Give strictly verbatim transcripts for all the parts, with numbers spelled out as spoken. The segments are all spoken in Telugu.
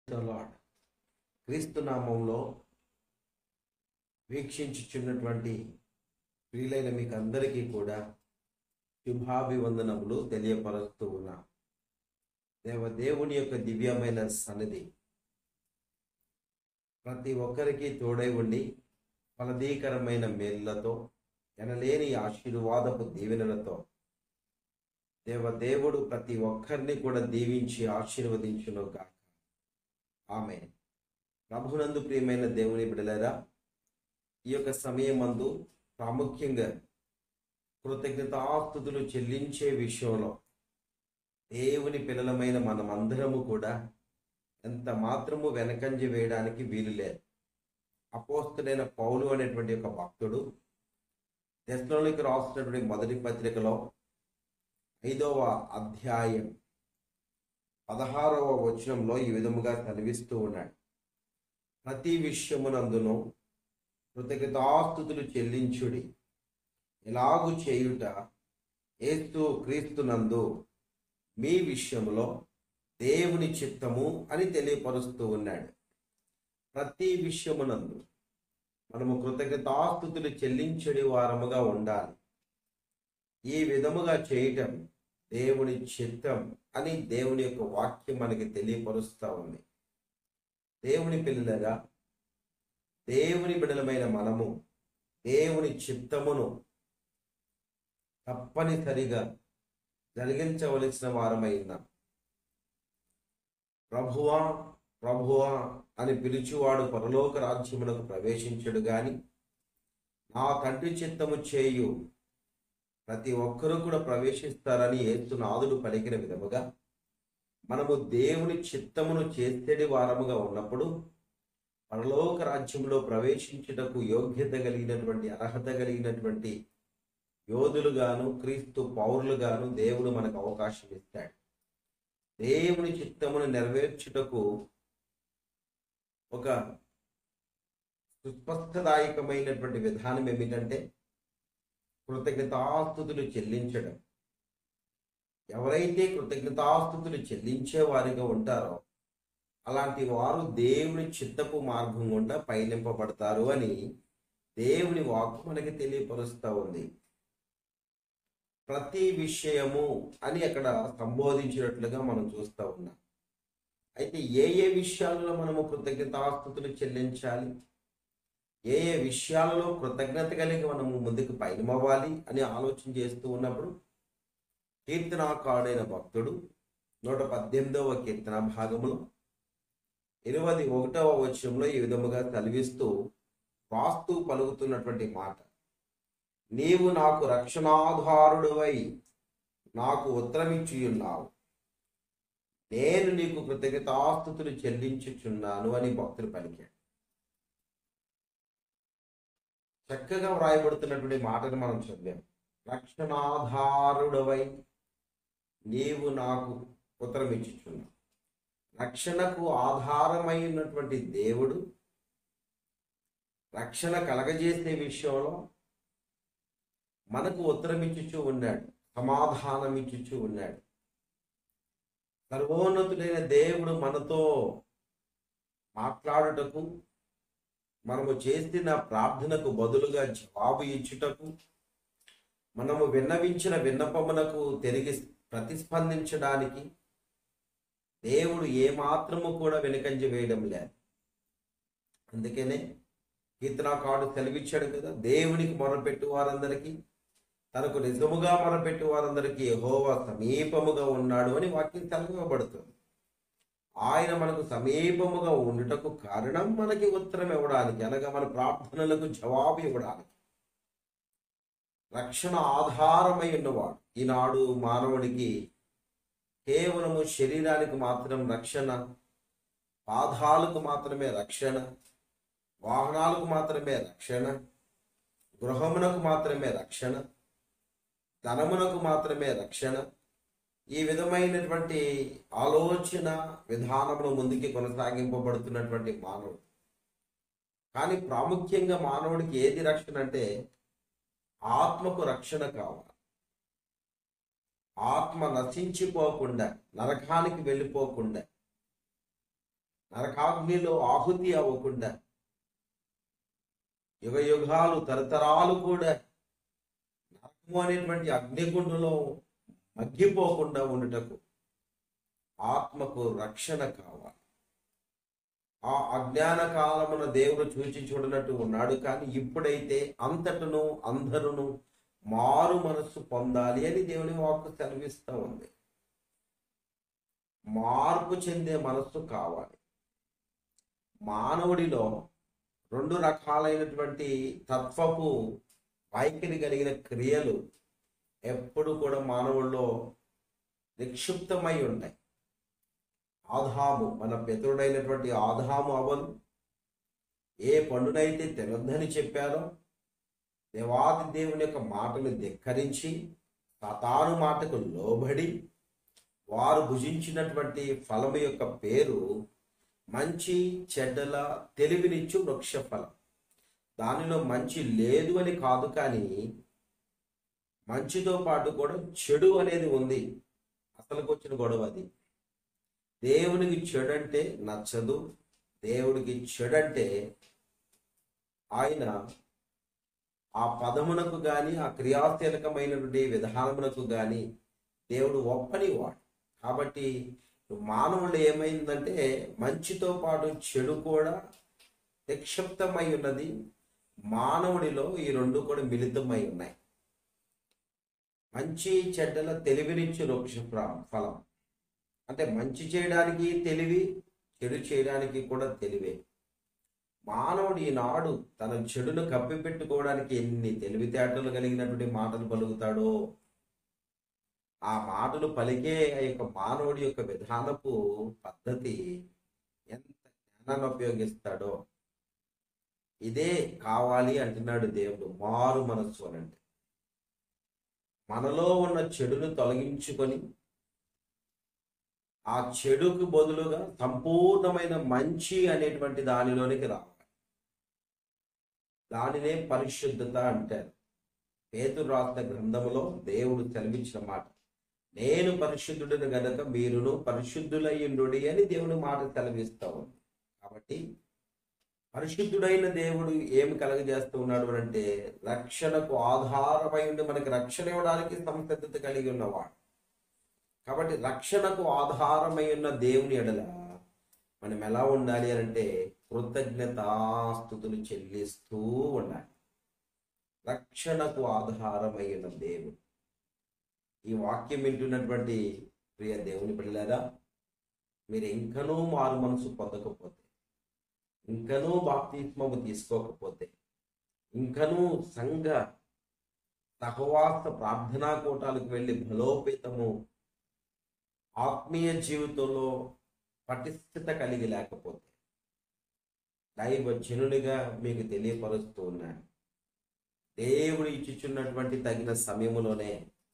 The lord. క్రీస్తు నామంలో వీక్షించుచున్నటువంటి ప్రియులైన మీకు అందరికీ కూడా శుభాభివందనములు తెలియపరుస్తూ ఉన్నా. దేవ దేవుని యొక్క దివ్యమైన సన్నిధి ప్రతి ఒక్కరికి తోడై ఉండి ఫలదీకరమైన మేలులతో ఎనలేని ఆశీర్వాదపు దీవెనలతో దేవ దేవుడు ప్రతి ఒక్కరిని కూడా దీవించి ఆశీర్వదించును గాక. ఆమె ప్రభునందు ప్రియమైన దేవుని బిడ్డలారా, ఈ యొక్క సమయమందు ప్రాముఖ్యంగా కృతజ్ఞతాస్తుతులు చెల్లించే విషయంలో దేవుని పిల్లలమైన మనమందరము కూడా ఎంత మాత్రము వెనకంజ వేయడానికి వీలు లేదు. అపోస్తుడైన పౌలు అనేటువంటి ఒక భక్తుడు తెస్సలోనికీయులకు రాసినటువంటి మొదటి పత్రికలో ఐదవ అధ్యాయం పదహారవ వచనంలో ఈ విధముగా సెలవిస్తూ ఉన్నాడు. ప్రతి విషయమునందును కృతజ్ఞతాస్తుతులు చెల్లించుడి, ఎలాగు చేయుట యేసు క్రీస్తునందు మీ విషయములో దేవుని చిత్తము అని తెలియపరుస్తూ ఉన్నాడు. ప్రతి విషయమునందు మనము కృతజ్ఞతాస్తుతులు చెల్లించడి వారముగా ఉండాలి. ఈ విధముగా చేయటం దేవుని చిత్తం అని దేవుని యొక్క వాక్యం మనకి తెలియపరుస్తూ ఉంది. దేవుని పిల్లలుగా దేవుని బిడ్డలమైన మనము దేవుని చిత్తమును తప్పనిసరిగా జరిగించవలసిన వారమైనా. ప్రభువా ప్రభువా అని పిలుచువాడు పరలోక రాజ్యమునకు ప్రవేశించడు గాని నా తండ్రి చిత్తము చేయు ప్రతి ఒక్కరూ కూడా ప్రవేశిస్తారని యేసునాథుడు పలికిన విధముగా మనము దేవుని చిత్తమును చేసేటి వారముగా ఉన్నప్పుడు పరలోక రాజ్యంలో ప్రవేశించుటకు యోగ్యత కలిగినటువంటి అర్హత కలిగినటువంటి యోధులుగాను క్రీస్తు పౌరులుగాను దేవుడు మనకు అవకాశం ఇస్తాడు. దేవుని చిత్తమును నెరవేర్చుటకు ఒక సుస్పష్టదాయకమైనటువంటి విధానం ఏమిటంటే కృతజ్ఞతాస్తుతులు చెల్లించడం. ఎవరైతే కృతజ్ఞతాస్తుతులు చెల్లించే వారిగా ఉంటారో అలాంటి వారు దేవుని చిత్తపు మార్గం గుండా పయనింపబడతారు అని దేవుని వాక్కు మనకి తెలియపరుస్తూ ఉంది. ప్రతి విషయము అని అక్కడ సంబోధించినట్లుగా మనం చూస్తూ ఉన్నాం. అయితే ఏ ఏ విషయాలలో మనము కృతజ్ఞతాస్తుతులు చెల్లించాలి, ఏ ఏ విషయాలలో కృతజ్ఞత కలిగి మనము ముందుకు పయనమవ్వాలి అని ఆలోచన చేస్తూ ఉన్నప్పుడు కీర్తనాకారుడైన భక్తుడు నూట పద్దెనిమిదవ కీర్తన భాగములో ఇరవై ఒకటవ వచనంలో ఈ విధముగా తలవిస్తూ వాస్తు పలుకుతున్నటువంటి మాట, నీవు నాకు రక్షణాధారుడువై నాకు ఉత్తరమిచ్చి ఉన్నావు, నేను నీకు కృతజ్ఞతాస్తుతులు చెల్లించుచున్నాను అని భక్తులు పలికాడు. చక్కగా వ్రాయబడుతున్నటువంటి మాటను మనం చదివాం. రక్షణాధారుడవై నీవు నాకు ఉత్తరమిచ్చుచున్నావు. రక్షణకు ఆధారమైనటువంటి దేవుడు రక్షణ కలగజేసే విషయంలో మనకు ఉత్తరమిచ్చుచూ ఉన్నాడు, సమాధానం ఇచ్చుచూ ఉన్నాడు. సర్వోన్నతుడైన దేవుడు మనతో మాట్లాడుటకు, మనము చేసిన ప్రార్థనకు బదులుగా జవాబు ఇచ్చుటకు, మనము విన్నవించిన విన్నపమునకు తిరిగి ప్రతిస్పందించడానికి దేవుడు ఏమాత్రము కూడా వెనుకంజ వేయడం లేదు. అందుకనే కీర్తనాకారుడు సెలవిచ్చాడు కదా, దేవునికి మొరపెట్టు వారందరికీ, తనకు నిజముగా మొరపెట్టు వారందరికీ యెహోవా సమీపముగా ఉన్నాడు అని వాక్యం తెలవబడుతుంది. ఆయన మనకు సమీపముగా ఉండుటకు కారణం మనకి ఉత్తరం ఇవ్వడానికి, అనగా మన ప్రార్థనలకు జవాబు ఇవ్వడానికి. రక్షణ ఆధారమై ఉన్నవాడు. ఈనాడు మానవుడికి కేవలము శరీరానికి మాత్రం రక్షణ, పాదాలకు మాత్రమే రక్షణ, వాహనాలకు మాత్రమే రక్షణ, గృహమునకు మాత్రమే రక్షణ, ధనమునకు మాత్రమే రక్షణ, ఈ విధమైనటువంటి ఆలోచన విధానమును ముందుకి కొనసాగింపబడుతున్నటువంటి మానవుడు. కానీ ప్రాముఖ్యంగా మానవుడికి ఏది రక్షణ అంటే ఆత్మకు రక్షణ కావాలి. ఆత్మ నశించిపోకుండా, నరకానికి వెళ్ళిపోకుండా నరకాగ్నిలో ఆహుతి అవ్వకుండా, యుగ యుగాలు తరతరాలు కూడా నరకము అనేటువంటి అగ్నిగుండంలో మగ్గిపోకుండా ఉండుటకు ఆత్మకు రక్షణ కావాలి. ఆ అజ్ఞాన కాలమున దేవుడు చూచి చూడనట్టు ఉన్నాడు, కానీ ఇప్పుడైతే అంతటను అందరును మారు మనస్సు పొందాలి అని దేవుని వాక్కు సెలవిస్తూ ఉంది. మార్పు చెందే మనస్సు కావాలి. మానవుడిలో రెండు రకాలైనటువంటి తత్వపు వైఖరి కలిగిన క్రియలు ఎప్పుడు కూడా మానవుల్లో నిక్షిప్తమై ఉంటాయి. ఆదాము, మన పితరుడైనటువంటి ఆదాము అవలు ఏ పండునైతే తినొద్దని చెప్పారో దేవాది దేవుని యొక్క మాటను ధిక్కరించి సాతాను మాటకు లోబడి వారు భుజించినటువంటి ఫలము యొక్క పేరు మంచి చెడ్డల తెలివినిచ్చు వృక్ష ఫలం. దానిలో మంచి లేదు అని కాదు, కానీ మంచితో పాటు కూడా చెడు అనేది ఉంది. అసలుకు వచ్చిన గొడవ అది. దేవునికి చెడంటే నచ్చదు. దేవుడికి చెడంటే ఆయన ఆ పదమునకు కానీ ఆ క్రియాశీలకమైనటువంటి విధానమునకు కానీ దేవుడు ఒప్పని వాడు. కాబట్టి మానవుడు ఏమైందంటే మంచితో పాటు చెడు కూడా నిక్షిప్తమై ఉన్నది. మానవుడిలో ఈ రెండు కూడా మిళితమై ఉన్నాయి. మంచి చెడ్డల తెలివినిచ్చు వృక్ష ఫలం అంటే మంచి చేయడానికి తెలివి, చెడు చేయడానికి కూడా తెలివే. మానవుడు ఈనాడు తన చెడును కప్పిపెట్టుకోవడానికి ఎన్ని తెలివితేటలు కలిగినటువంటి మాటలు పలుకుతాడో, ఆ మాటలు పలికే ఆ యొక్క మానవుడి యొక్క విధానపు పద్ధతి ఎంత జ్ఞానాన్ని ఉపయోగిస్తాడో. ఇదే కావాలి అంటున్నాడు దేవుడు. మారు మనస్సు అనంటే మనలో ఉన్న చెడును తొలగించుకొని ఆ చెడుకు బదులుగా సంపూర్ణమైన మంచి అనేటువంటి దానిలోనికి రావాలి. దానినే పరిశుద్ధత అంటారు. పేతురు రాసిన గ్రంథములో దేవుడు సెలవిచ్చిన మాట, నేను పరిశుద్ధుడిని గనక మీరును పరిశుద్ధులయ్యుండుడి అని దేవుని మాట సెలవిస్తూ ఉంది. కాబట్టి పరిశుద్ధుడైన దేవుడు ఏమి కలగజేస్తూ ఉన్నాడు అంటే రక్షణకు ఆధారమై ఉండి మనకి రక్షణ ఇవ్వడానికి సంసిద్ధత కలిగి ఉన్నవాడు. కాబట్టి రక్షణకు ఆధారమై ఉన్న దేవుని ఎడల మనం ఎలా ఉండాలి అని అంటే కృతజ్ఞతాస్తుతులు చెల్లిస్తూ ఉండాలి. రక్షణకు ఆధారమై ఉన్న దేవుడు. ఈ వాక్యం వింటున్నటువంటి ప్రియ దేవుని బిడ్డలారా, మీరు ఇంకనూ మారు మనసు పొందకపోతే, ఇంకనూ బాప్తిస్మము తీసుకోకపోతే, ఇంకనూ సంఘ సహవాస ప్రార్థనా కూటాలకు వెళ్ళి బలోపేతము ఆత్మీయ జీవితంలో పటిష్టత కలిగి లేకపోతే, దైవజనునిగా మీకు తెలియపరుస్తూ ఉన్నాను, దేవుడు ఇచ్చుచున్నటువంటి తగిన సమయంలోనే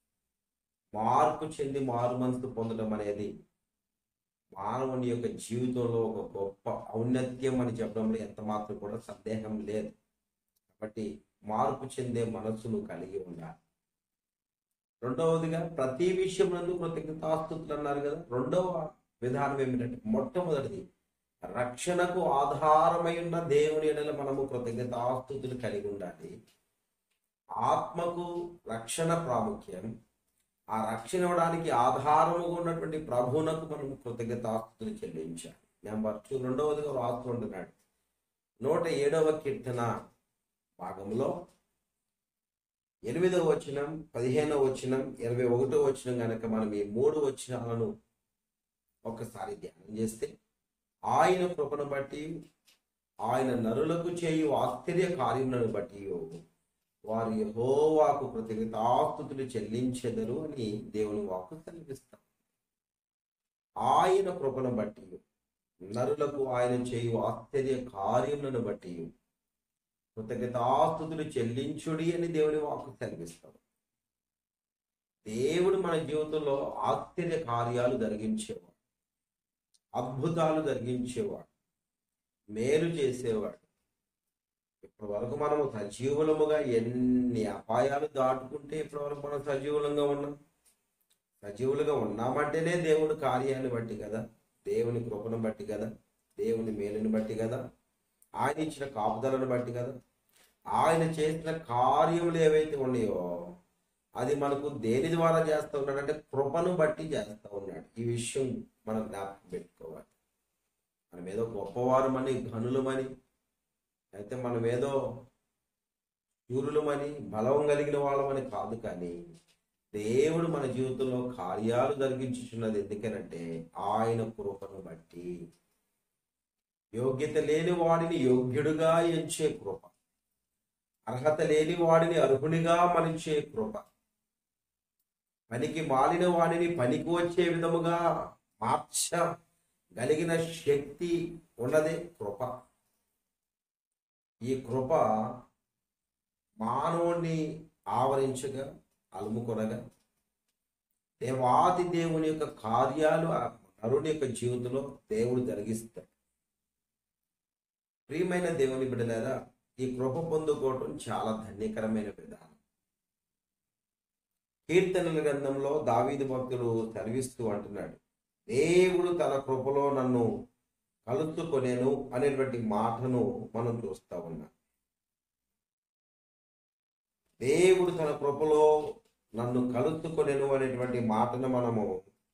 మార్పు చెంది మారు మనసు పొందడం అనేది మానవుని యొక్క జీవితంలో ఒక గొప్ప ఔన్నత్యం అని చెప్పడంలో ఎంత మాత్రం కూడా సందేహం లేదు. కాబట్టి మార్పు చెందే మనస్సును కలిగి ఉండాలి. రెండవదిగా ప్రతి విషయం నందు కృతజ్ఞతాస్తుతులు అన్నారు కదా. రెండవ విధానం ఏమిటంటే, మొట్టమొదటిది రక్షణకు ఆధారమై ఉన్న దేవుని ఎడల మనము కృతజ్ఞతాస్తుతులు కలిగి ఉండాలి. ఆత్మకు రక్షణ ప్రాముఖ్యం. ఆ రక్షణ ఇవ్వడానికి ఆధారముగా ఉన్నటువంటి ప్రభువునకు మనం కృతజ్ఞతాస్తుతులు చెల్లించాలి. నెంబర్ టూ, రెండవదిగా రాస్తూ ఉంటున్నాడు నూట ఏడవ కీర్తన భాగంలో ఎనిమిదవ వచనం, పదిహేనవ వచనం, ఇరవై ఒకటో వచనం కనుక మనం ఈ మూడు వచనాలను ఒక్కసారి ధ్యానం చేస్తే, ఆయన కృపను బట్టి ఆయన నరులకు చేయు ఆశ్చర్య కార్యములను బట్టి వారు యెహోవాకు కృతజ్ఞతాస్తుతులు చెల్లించెదరు అని దేవుని వాక్కు సెలవిస్తాం. ఆయన కృపను బట్టి నరులకు ఆయన చేయు ఆశ్చర్య కార్యములను బట్టి కృతజ్ఞతాస్తుతులు చెల్లించుడి అని దేవుని వాక్కు సెలవిస్తాం. దేవుడు మన జీవితంలో ఆశ్చర్య కార్యాలు జరిగించేవాడు, అద్భుతాలు జరిగించేవాడు, మేలు చేసేవాడు. ఇప్పటి వరకు మనము సజీవులముగా ఎన్ని అపాయాలు దాటుకుంటే ఇప్పటి వరకు మనం సజీవులంగా ఉన్నాం. సజీవులుగా ఉన్నామంటేనే దేవుడు కార్యాన్ని బట్టి కదా, దేవుని కృపను బట్టి కదా. దేవుని మేలుని బట్టి కదా, ఆయన ఇచ్చిన కాపుదలను బట్టి కదా, ఆయన చేసిన కార్యములు ఏవైతే ఉన్నాయో అది మనకు దేని ద్వారా చేస్తూ ఉన్నాడు అంటే కృపను బట్టి చేస్తూ ఉన్నాడు. ఈ విషయం మనం జ్ఞాపకం పెట్టుకోవాలి. మనం ఏదో గొప్పవారమని, ఘనులమని, అయితే మనం ఏదో శూరులమని, బలం కలిగిన వాళ్ళమని కాదు, కానీ దేవుడు మన జీవితంలో కార్యాలు జరిగించుచున్నది ఎందుకనంటే ఆయన కృపను బట్టి. యోగ్యత లేని వాడిని యోగ్యుడుగా ఎంచే కృప, అర్హత లేని వాడిని అర్హునిగా మలిచే కృప, పనికి మాలిన వాడిని పనికి వచ్చే విధముగా మార్చగలిగిన శక్తి ఉన్నదే కృప. ఈ కృప మానవుణ్ణి ఆవరించగా, అలుముకొనగా, దేవాది దేవుని యొక్క కార్యాలు ఆ నరుని యొక్క జీవితంలో దేవుడు జరిగిస్తాడు. ప్రియమైన దేవుని బిడ్డలారా, ఈ కృప పొందుకోవటం చాలా ధన్యకరమైన విధానం. కీర్తనల గ్రంథంలో దావీదు భక్తుడు సెలవిస్తూ అంటున్నాడు, దేవుడు తన కృపలో నన్ను కలుసుకొనేను అనేటువంటి మాటను మనం చూస్తా ఉన్నాం. దేవుడు తన కృపలో నన్ను కలుసుకొనేను అనేటువంటి మాటను మనము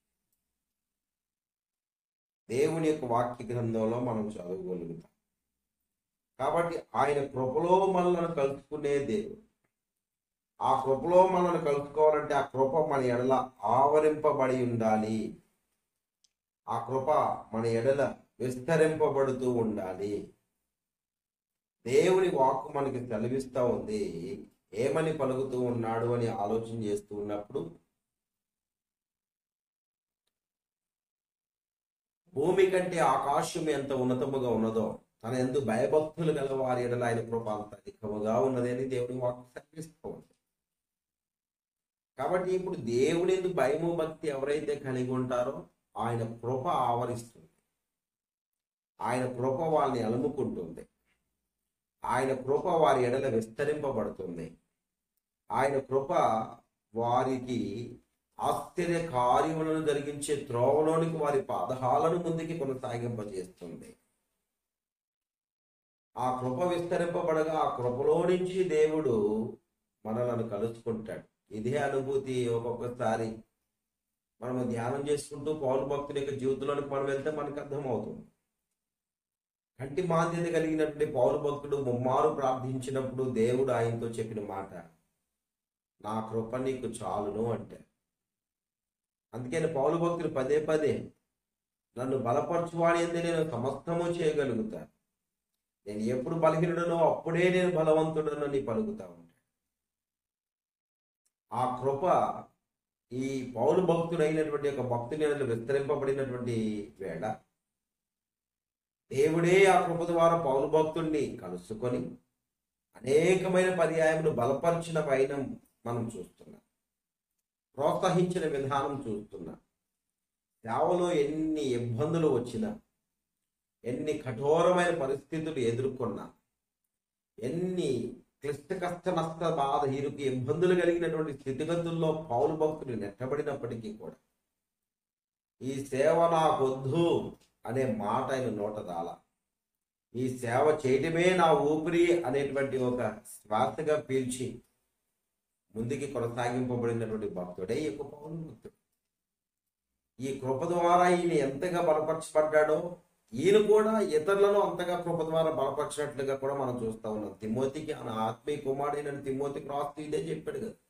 దేవుని యొక్క వాక్య గ్రంథంలో మనం చదవగలుగుతాం. కాబట్టి ఆయన కృపలో మనల్ని కలుసుకునే దేవుడు. ఆ కృపలో మనల్ని కలుసుకోవాలంటే ఆ కృప మన ఎడల ఆవరింపబడి ఉండాలి. ఆ కృప మన ఎడల విస్తరింపబడుతూ ఉండాలి. దేవుని వాక్కు మనకి సెలవిస్తూ ఉంది. ఏమని పలుకుతూ ఉన్నాడు అని ఆలోచన చేస్తూ ఉన్నప్పుడు, భూమి కంటే ఆకాశం ఎంత ఉన్నతముగా ఉన్నదో తన ఎందు భయభక్తులు గల వారి ఎడల ఆయన కృప అంత అధికముగా ఉన్నది అని దేవుని వాక్కు సెలవిస్తూ ఉంది. కాబట్టి ఇప్పుడు దేవుని ఎందు భయము భక్తి ఎవరైతే కలిగి ఉంటారో ఆయన కృప ఆవరిస్తుంది. ఆయన కృప వాళ్ళని అలుముకుంటుంది. ఆయన కృప వారి ఎడల విస్తరింపబడుతుంది. ఆయన కృప వారికి ఆశ్చర్య కార్యములను జరిగించే త్రోవలోనికి వారి పాదహాలను ముందుకి కొనసాగింపజేస్తుంది. ఆ కృప విస్తరింపబడగా ఆ కృపలో నుంచి దేవుడు మనలను కలుసుకుంటాడు. ఇదే అనుభూతి ఒక్కొక్కసారి మనము ధ్యానం చేసుకుంటూ పౌలు భక్తుల యొక్క జీవితంలోనికి మనం వెళ్తే మనకు అర్థమవుతుంది. కంటి మాంద్యత కలిగినటువంటి పౌలు భక్తుడు ముమ్మారు ప్రార్థించినప్పుడు దేవుడు ఆయనతో చెప్పిన మాట, నా కృప నీకు చాలును అంటే. అందుకని పౌలు భక్తుడు పదే పదే నన్ను బలపరచువాడి అంతే నేను సమస్తము చేయగలుగుతాను, నేను ఎప్పుడు బలహీనుడనో అప్పుడే నేను బలవంతుడను అని పలుకుతా ఉంటాను. ఆ కృప ఈ పౌలు భక్తుడైనటువంటి ఒక భక్తుని విస్తరింపబడినటువంటి వేళ దేవుడే ఆ కృప ద్వారా పౌలు భక్తుడిని కలుసుకొని అనేకమైన పర్యాయములు బలపరిచిన పైన మనం చూస్తున్నాం, ప్రోత్సహించిన విధానం చూస్తున్నాం. సేవలో ఎన్ని ఇబ్బందులు వచ్చినా, ఎన్ని కఠోరమైన పరిస్థితులు ఎదుర్కొన్నా, ఎన్ని క్లిష్ట కష్ట నష్ట బాధ ఇరుకు ఇబ్బందులు కలిగినటువంటి స్థితిగతుల్లో పౌలు భక్తులు నెట్టబడినప్పటికీ కూడా ఈ సేవ నాకొద్దు అనే మాట ఆయన నోట రాల. ఈ సేవ చేయటమే నా ఊపిరి అనేటువంటి ఒక శ్వాసగా పీల్చి ముందుకి కొనసాగింపబడినటువంటి భక్తుడే ఈ యొక్క పౌలు భక్తుడు. ఈ కృప ద్వారా ఈయన ఎంతగా బలపరచబడ్డాడో ఈయన కూడా ఇతరులను అంతగా కృప ద్వారా బలపరిచినట్లుగా కూడా మనం చూస్తా ఉన్నాం. తిమోతికి ఆయన ఆత్మీయ కుమారుడైన తిమోతికి రాస్తూ ఇదే చెప్పాడు కదా,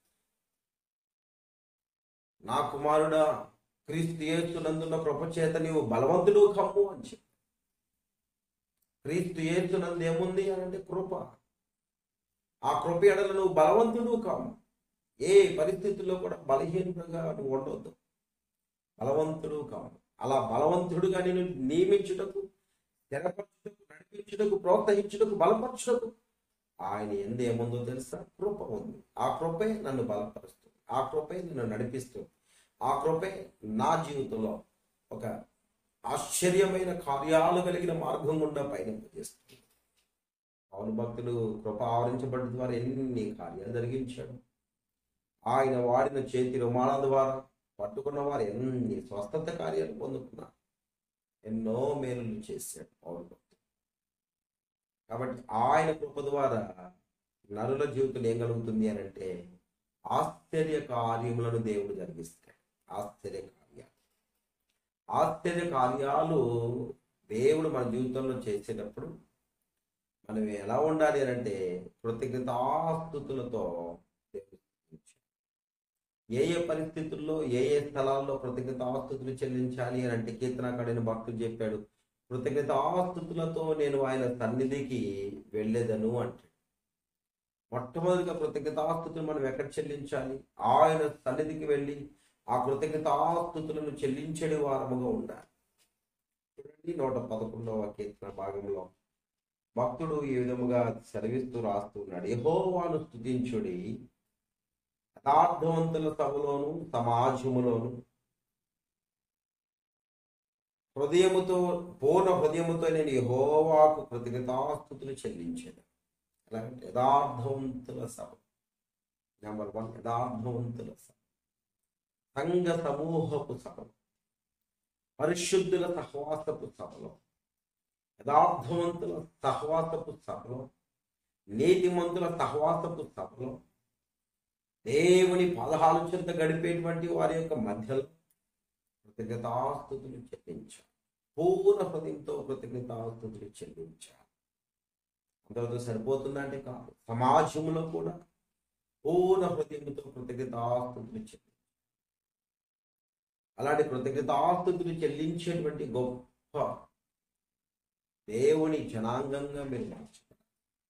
నా కుమారుడా క్రీస్తు యేసునందున్న కృప చేత నీవు బలవంతుడు కమ్ము అని చెప్పి. క్రీస్తు యేసునందు ఏముంది అని అంటే కృప. ఆ కృప ఎడల నువ్వు బలవంతుడు కాము. ఏ పరిస్థితుల్లో కూడా బలహీనుడుగా నువ్వు ఉండవద్దు, బలవంతుడు కాము. అలా బలవంతుడుగా నేను నియమించుటకు, స్థిరపరచుటకు, నడిపించుటకు, ప్రోత్సహించుటకు, బలపరచుటకు ఆయన ఎందు ఏముందో తెలుసా? కృప ఉంది. ఆ కృపే నన్ను బలపరుస్తుంది, ఆ కృపే నన్ను నడిపిస్తుంది, ఆ కృపే నా జీవితంలో ఒక ఆశ్చర్యమైన కార్యాలు కలిగిన మార్గం గుండా పయనింపజేస్తుంది. పౌలు భక్తుడు కృప ఆవరించబడ్డ ద్వారా ఎన్ని కార్యాలు జరిగించాడు. ఆయన వాడిన చేతి రుమాల ద్వారా పట్టుకున్న వారు ఎన్ని స్వస్థత కార్యాలు పొందుకున్నారు. ఎన్నో మేలులు చేశాడు పౌలు భక్తుడు. కాబట్టి ఆయన కృప ద్వారా నరుల జీవితం ఏం కలుగుతుంది అని అంటే ఆశ్చర్య కార్యములను దేవుడు జరిగిస్తాడు. ఆశ్చర్య కార్యాలు ఆశ్చర్య కార్యాలు దేవుడు మన జీవితంలో చేసేటప్పుడు మనం ఎలా ఉండాలి అని అంటే కృతజ్ఞతాస్తుతులతో ఏ ఏ పరిస్థితుల్లో ఏ ఏ స్థలాల్లో కృతజ్ఞతాస్తుతులు చెల్లించాలి అని అంటే కీర్తనకారుడైన భక్తుడు చెప్పాడు, కృతజ్ఞతాస్తుతులతో నేను ఆయన సన్నిధికి వెళ్ళేదను అంటాడు. మొట్టమొదటిగా కృతజ్ఞతాస్తుతులు మనం ఎక్కడ చెల్లించాలి? ఆయన సన్నిధికి వెళ్ళి ఆ కృతజ్ఞతాస్తుతులను చెల్లించడి వారముగా ఉండాలి. చూడండి, నూట పదకొండవ కీర్తన భాగంలో భక్తుడు ఈ విధముగా సెలవిస్తూ రాస్తూ ఉన్నాడు, యెహోవాను స్తుతించుడి, యథార్థవంతుల సభలోను సమాజములోను హృదయముతో పూర్ణ హృదయముతో నేను యెహోవాకు కృతజ్ఞతాస్తుతులు చెల్లించాను. ఎలాగంటే యథార్థవంతుల సభ, నెంబర్ వన్ యథార్థవంతుల సభ, సంఘ సమూహపు సభలో, పరిశుద్ధుల సహవాసపు సభలో, యథార్థవంతుల సహవాసపు సభలో, నీతిమంతుల సహవాసపు సభలో, దేవుని పదహారు చెంత గడిపేటువంటి వారి యొక్క మధ్యలో కృతజ్ఞతాస్తుతులు చెల్లించాలి. పూర్ణ హృదయంతో కృతజ్ఞతాస్తుతులు చెల్లించాలి. అంతవరకు సరిపోతుందా అంటే కాదు, సమాజంలో కూడా పూర్ణ హృదయంతో కృతజ్ఞతాస్తుతులు చెల్లించాలి. అలాంటి కృతజ్ఞతాస్తుతులు చెల్లించేటువంటి గొప్ప దేవుని జనాంగంగా మీరు మార్చాలి.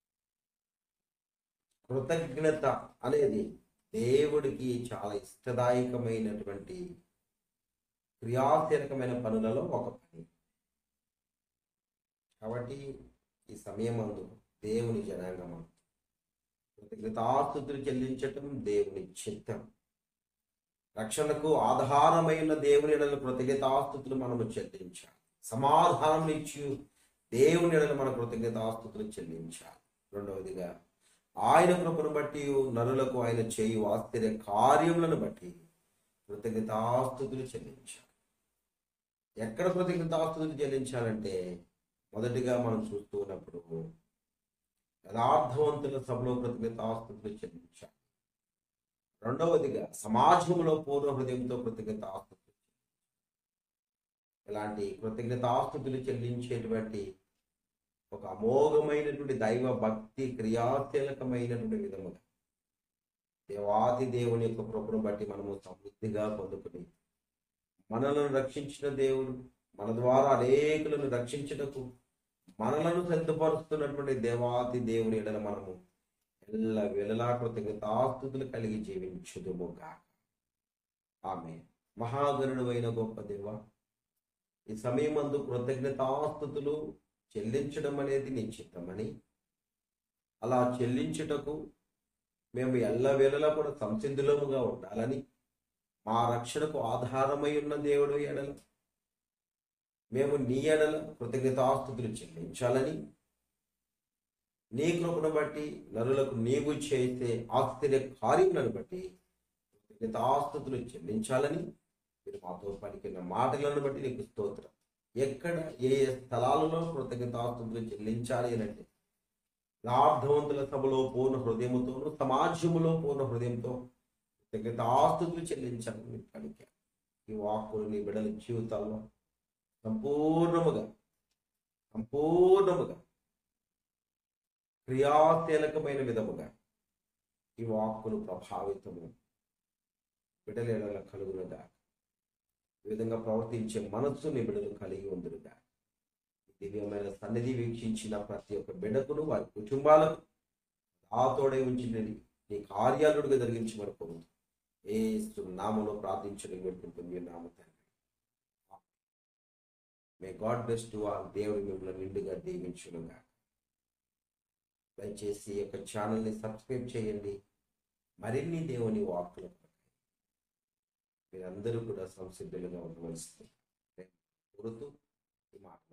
కృతజ్ఞత అనేది దేవుడికి చాలా ఇష్టదాయకమైనటువంటి క్రియాశీలకమైన పనులలో ఒక పని. కాబట్టి ఈ సమయమందు దేవుని జనాంగం కృతజ్ఞతాస్తుతులు చెల్లించటం దేవుని చిత్తం. రక్షణకు ఆధారమైన దేవుని ఎడల కృతజ్ఞతాస్తుతులు మనము చెల్లించాలి. సమాధానం ఇచ్చి దేవుని ఎడల మన కృతజ్ఞతాస్తుతులు చెల్లించాలి. రెండవదిగా ఆయన కృపను బట్టి నరులకు ఆయన చేయు ఆశ్చర్య కార్యములను బట్టి కృతజ్ఞతాస్తుతులు చెల్లించాలి. ఎక్కడ కృతజ్ఞతాస్తుతులు చెల్లించాలంటే మొదటిగా మనం చూస్తూ ఉన్నప్పుడు యథార్థవంతుల సభలో కృతజ్ఞతాస్తుతులు చెల్లించాలి. రెండవదిగా సమాజంలో పూర్ణ హృదయంతో కృతజ్ఞతాస్తుతులు. ఇలాంటి కృతజ్ఞతాస్తుతులు చెల్లించేటువంటి ఒక అమోఘమైనటువంటి దైవ భక్తి క్రియాశీలకమైనటువంటి విధముగా దేవాది దేవుని యొక్క కృపను బట్టి మనము సమృద్ధిగా పొందుకుని మనలను రక్షించిన దేవుడు మన ద్వారా అనేకులను రక్షించుటకు మనలను సిద్ధపరుస్తున్నటువంటి దేవాది దేవుని ఎడల మనము ఎల్ల వెలలా కృతజ్ఞతాస్తుతులు కలిగి జీవించుదుముగా. ఆమె మహాగణుడు అయిన గొప్ప దేవ, ఈ సమయమందు కృతజ్ఞతాస్తుతులు చెల్లించడం అనేది నీ చిత్తమని, అలా చెల్లించుటకు మేము ఎల్లవేళలా కూడా సంసిద్ధులముగా ఉండాలని, మా రక్షణకు ఆధారమై ఉన్న దేవుడు ఎడల మేము నీ ఎడల కృతజ్ఞతాస్తుతులు చెల్లించాలని, నీ కృపను బట్టి నరులకు నీవు చేసే ఆశ్చర్య కార్యములను బట్టి కృతజ్ఞతాస్తుతులు చెల్లించాలని మీరు మాతో పలికిన మాటలను బట్టి నీకు స్తోత్రం. ఎక్కడ ఏ ఏ స్థలాలలో కృతజ్ఞతాస్తుతులు చెల్లించాలి అని అంటే యథార్థవంతుల సభలో పూర్ణ హృదయముతోను సమాజములో పూర్ణ హృదయంతో కృతజ్ఞతాస్తుతులు చెల్లించాలని పలికారు. ఈ వాక్కులు నీ బిడ్డల జీవితాల్లో సంపూర్ణముగా సంపూర్ణముగా క్రియాశీలకమైన విధముగా ఈ వాక్కులు ప్రభావితము బిడ్డల ఎడల కలుగునుగా, ఈ విధంగా ప్రవర్తించే మనస్సు నీ బిడ్డలు కలిగి ఉందిగా. దివ్యమైన సన్నిధి వీక్షించిన ప్రతి ఒక్క బిడ్డకును వారి కుటుంబాలకు ఆతోడే ఉంచినది నీ కార్యాలుడిగా జరిగించి వరకు ఏ నామలో ప్రార్థించడం పెట్టుకుంటుంది నామ తండ్రి. May God bless to all. దేవుడు మిమ్మల్ని నిండుగా దీవించునుగా. దయచేసి ఈ యొక్క ఛానల్ని సబ్స్క్రైబ్ చేయండి. మరిన్ని దేవుని వాక్కులు మీరందరూ కూడా సంసిద్ధులుగా ఉండవలసింది కోరుతూ ఈ మాట